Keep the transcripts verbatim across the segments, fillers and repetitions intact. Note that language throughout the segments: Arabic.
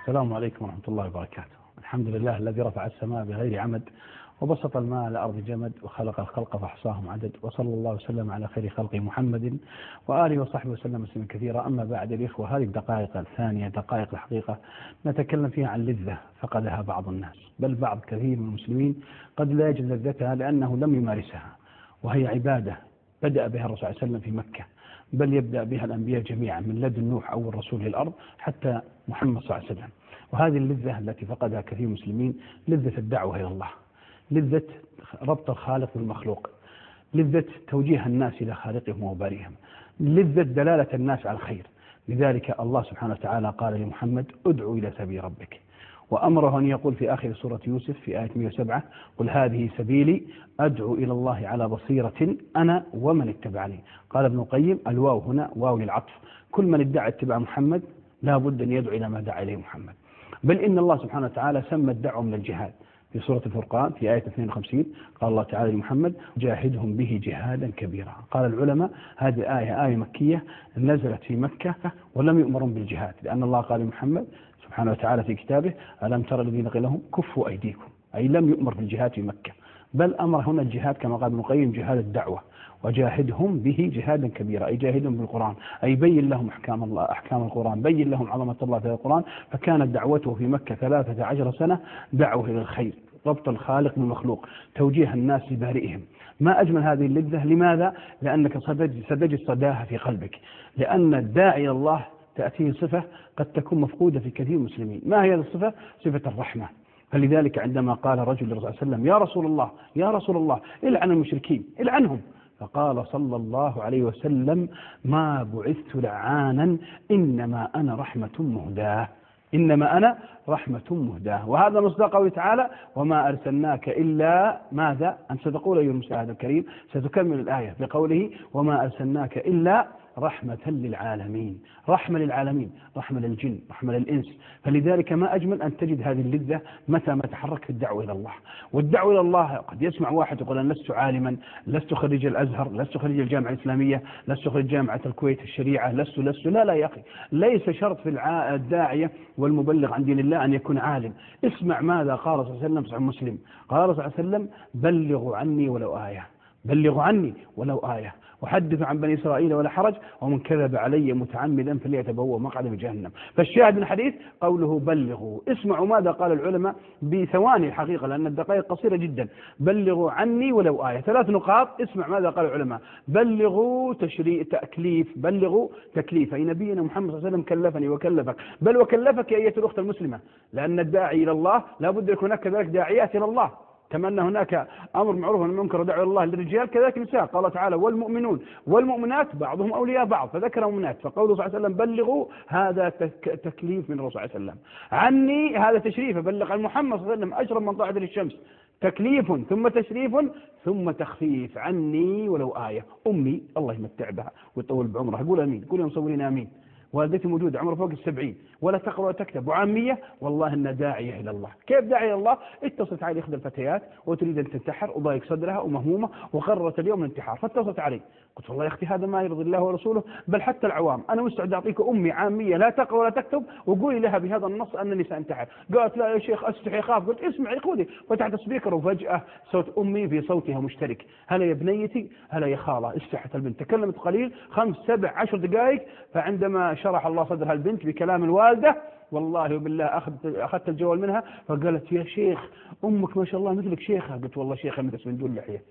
السلام عليكم ورحمة الله وبركاته. الحمد لله الذي رفع السماء بغير عمد وبسط الماء على أرض جمد وخلق الخلق فأحصاهم عدد، وصلى الله وسلم على خير خلقه محمد وآله وصحبه وسلم تسليما كثيرا. أما بعد الإخوة، هذه الدقائق الثانية دقائق الحقيقة نتكلم فيها عن لذة فقدها بعض الناس، بل بعض كثير من المسلمين قد لا يجد لذتها لأنه لم يمارسها، وهي عبادة بدأ بها الرسول صلى الله عليه وسلم في مكة، بل يبدأ بها الأنبياء جميعا من لدن نوح أول رسول للأرض حتى محمد صلى الله عليه وسلم. وهذه اللذة التي فقدها كثير من المسلمين لذة الدعوة إلى الله، لذة ربط الخالق بالمخلوق، لذة توجيه الناس إلى خالقهم وبارئهم، لذة دلالة الناس على الخير. لذلك الله سبحانه وتعالى قال لمحمد: ادعو إلى سبيل ربك، وأمره أن يقول في آخر سورة يوسف في آية مئة وسبعة: قل هذه سبيلي أدعو إلى الله على بصيرة أنا ومن اتبعني. قال ابن القيم: الواو هنا واو للعطف، كل من ادعى اتباع محمد لا بد أن يدعو إلى ما دعا إليه محمد. بل إن الله سبحانه وتعالى سمى الدعوة من الجهاد في سورة الفرقان في آية اثنين وخمسين، قال الله تعالى لمحمد: جاهدهم به جهادا كبيرا. قال العلماء: هذه الآية آية مكية نزلت في مكة ولم يؤمرون بالجهاد، لأن الله قال لمحمد سبحانه وتعالى في كتابه: ألم ترى الذين قيل لهم كفوا أيديكم، أي لم يؤمر بالجهاد في مكة، بل أمر هنا الجهاد كما قال ابن القيم جهاد الدعوة. وجاهدهم به جهادا كبيرا، أي جاهدهم بالقرآن، أي بين لهم أحكام الله أحكام القرآن، بين لهم عظمة الله في القرآن. فكانت دعوته في مكة ثلاثة عشر سنة دعوة إلى الخير، ربط الخالق بالمخلوق، توجيه الناس لبارئهم. ما أجمل هذه اللذة. لماذا؟ لأنك ستجد صداها في قلبك، لأن الداعي إلى الله تأتيه صفة قد تكون مفقودة في كثير من المسلمين. ما هي الصفة؟ صفة الرحمة. فلذلك عندما قال رجل للرسول صلى الله عليه وسلم: يا رسول الله يا رسول الله العن المشركين العنهم، فقال صلى الله عليه وسلم: ما بعثت لعانا، إنما أنا رحمة مهداة، إنما أنا رحمة مهداة. وهذا مصداق قوله تعالى: وما أرسلناك إلا ماذا؟ أن ستقول أيها المشاهد الكريم، ستكمل الآية بقوله: وما أرسلناك إلا رحمة للعالمين، رحمة للعالمين، رحمة للجن، رحمة للإنس. فلذلك ما أجمل أن تجد هذه اللذة متى ما تحرك في الدعوة إلى الله. والدعوة إلى الله قد يسمع واحد يقول: أنا لست عالما، لست خريج الأزهر، لست خريج الجامعة الإسلامية، لست خريج جامعة الكويت الشريعة، لست لست لا لا يا أخي، ليس شرط في الداعية والمبلغ عن دين الله أن يكون عالم. اسمع ماذا قال صلى الله عليه وسلم في مسلم، قال صلى الله عليه وسلم: بلغوا عني ولو آية، بلغوا عني ولو آية، وحدث عن بني إسرائيل ولا حرج، ومن كذب علي متعمدا فليتبوأ مقعده من جهنم. فالشاهد من الحديث قوله بلغوا. اسمعوا ماذا قال العلماء بثواني الحقيقة، لأن الدقائق قصيرة جدا. بلغوا عني ولو آية، ثلاث نقاط. اسمع ماذا قال العلماء: بلغوا تشريع تكليف، بلغوا تكليف، أي نبينا محمد صلى الله عليه وسلم كلفني وكلفك، بل وكلفك يا أيتها الأخت المسلمة، لأن الداعي إلى الله لا بد يكون هناك كذلك داعيات إلى الله، كما أن هناك أمر معروف ونهي عن المنكر ودعوة إلى الله للرجال كذلك النساء. قال تعالى: والمؤمنون والمؤمنات بعضهم أولياء بعض، فذكر المؤمنات. فقوله صلى الله عليه وسلم بلغوا، هذا تكليف من الرسول صلى الله عليه وسلم. عني هذا تشريف، بلغ عن محمد صلى الله عليه وسلم أجرا من طاعة للشمس، تكليف ثم تشريف ثم تخفيف. عني ولو آية. أمي الله يمتع بها ويطول بعمرها، قول أمين، قول يا مصورين آمين. والدتي موجودة عمره فوق السبعين ولا تقرأ ولا تكتب وعامية، والله إنها داعية إلى الله. كيف داعية إلى الله؟ اتصلت علي إحدى الفتيات وتريد أن تنتحر وضايق صدرها ومهمومة وقررت اليوم الانتحار، فاتصلت علي، قلت: والله يا أختي هذا ما يرضي الله ورسوله، بل حتى العوام، أنا مستعد أعطيك أمي عامية لا تقرأ ولا تكتب وقولي لها بهذا النص أنني سأنتحر. قالت: لا يا شيخ أستحي أخاف. قلت: اسمعي خذي. فتحت السبيكر وفجأة صوت أمي في صوتها مشترك: هلا يا بنيتي، هلا يا خالة. استحت البنت، تكلمت قليل خمس سبع عشر دقائق، فعندما شرح الله صدرها البنت بكلام الوالدة، والله وبالله أخذت أخذت الجوال منها فقالت: يا شيخ أمك ما شاء الله مثلك شيخة. قلت: والله شيخة مثل من دون لحية.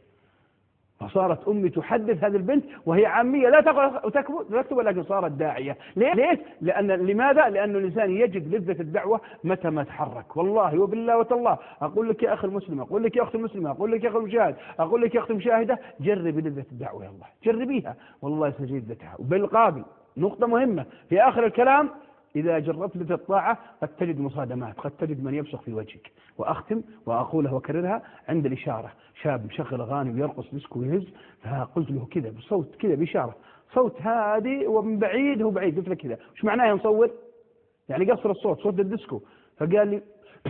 فصارت أمي تحدث هذه البنت وهي عامية لا تقرأ وتكتب، ولكن صارت داعية. ليش؟ لأن لماذا؟ لأن الإنسان يجد لذة الدعوة متى ما تحرك. والله وبالله وتالله أقول لك يا أخي المسلم، أقول لك يا أخت المسلمة، أقول لك يا أخي المشاهد، أقول لك يا أخت المشاهدة: جربي لذة الدعوة يا الله، جربيها والله سجد لذتها. وبالقابل نقطة مهمة في آخر الكلام: إذا جربت لذة الطاعة قد تجد مصادمات، قد تجد من يبصق في وجهك. وأختم وأقولها وأكررها عند الإشارة: شاب مشغل أغاني ويرقص ديسكو ويهز، فقلت له كذا بصوت كذا بإشارة، صوت هادي ومن بعيد هو بعيد، قلت له كذا: وش معناه يا مصور؟ يعني قصر الصوت، صوت الديسكو. فقال لي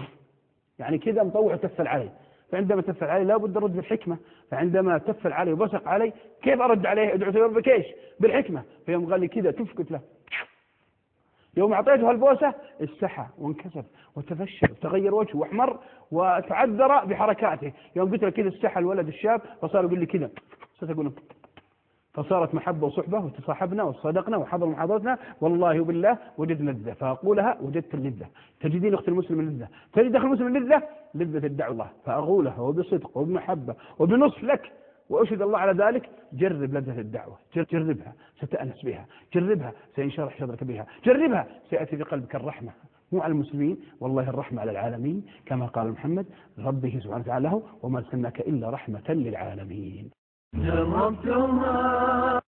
يعني كذا مطوع وتفل علي. فعندما تفل علي لا بد أرد بالحكمة، فعندما تفل علي وبصق علي كيف أرد عليه؟ ادعو ثواب بكيش بالحكمة. فيوم قال لي كذا تف، قلت له يوم أعطيته البوسة استحى وانكسف وتفشل وتغير وجهه واحمر وتعذر بحركاته. يوم قلت له كذا استحى الولد الشاب فصار يقول لي كذا، صرت أقول له فصارت محبة وصحبة وتصاحبنا وصدقنا وحضر محاضرتنا والله وبالله وجدنا لذة، فأقولها وجدت اللذة. تجدين أخت المسلم اللذة، تجد أخت المسلم اللذة، لذة الدعوة، فأقولها وبصدق وبمحبة وبنصف لك وأشهد الله على ذلك. جرب لذة الدعوة، جربها ستأنس بها، جربها سينشرح صدرك بها، جربها سيأتي في قلبك الرحمة، مو على المسلمين والله الرحمة على العالمين، كما قال محمد ربه سبحانه وتعالى وما أرسلناك إلا رحمة للعالمين. جربتها